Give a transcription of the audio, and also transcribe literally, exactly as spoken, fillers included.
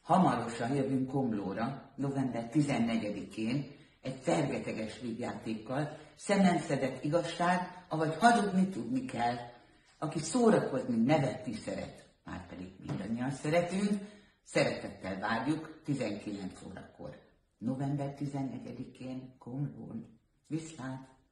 Hamarosan jövünk Komlóra, november tizennegyedikén, egy fergeteges vígjátékkal, szememszedett igazság, avagy hazudni tudni kell. Aki szórakozni, nevetni szeret, már pedig mindannyian szeretünk, szeretettel várjuk tizenkilenc órakor. november tizennegyedikén Komlón. Viszlát!